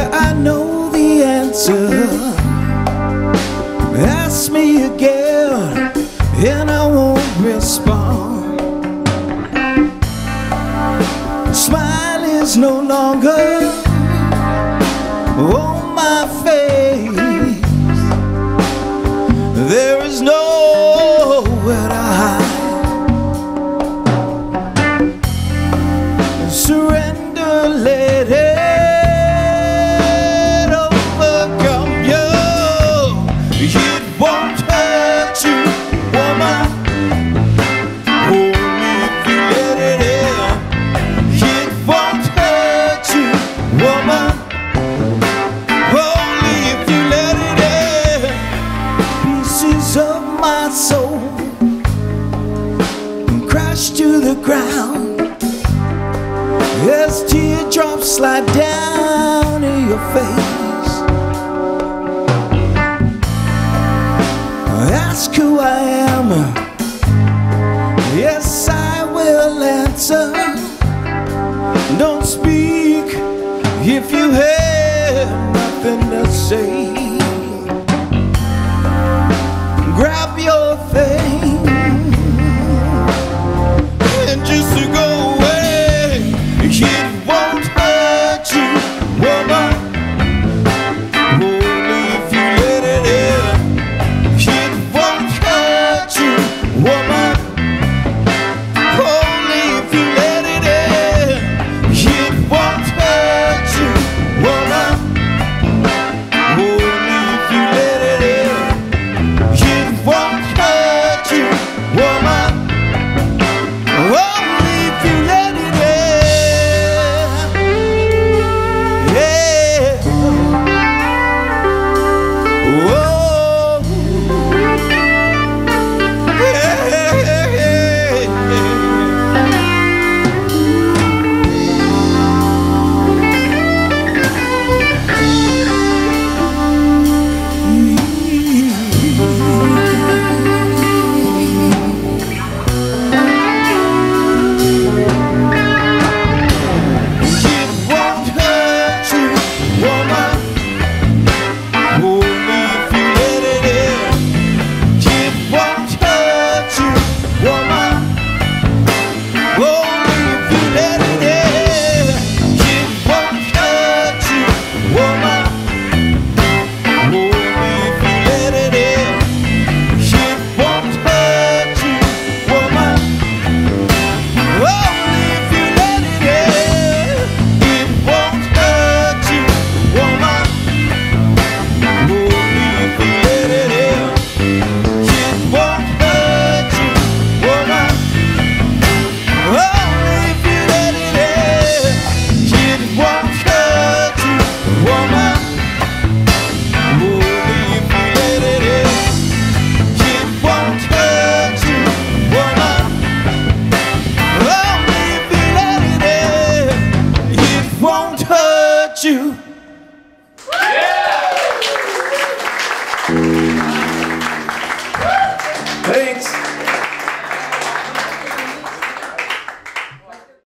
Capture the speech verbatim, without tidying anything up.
I know the answer. Ask me again and I won't respond. Smile is no longer on my face. There is nowhere to hide. Surrender, let it overcome you. It won't hurt you, woman, only if you let it in. It won't hurt you, woman, only if you let it in. Pieces of my soul crash to the ground as teardrops slide down in your face. Ask who I am, yes I will answer. Don't speak if you have nothing to say. Grab your thing and just go away. It won't hurt you, woman, only if you let it in. It won't hurt you, woman, only if you let it in. It won't hurt you, woman, only if you let it in. It won't hurt you, woman, only if you let it in. You. Thanks.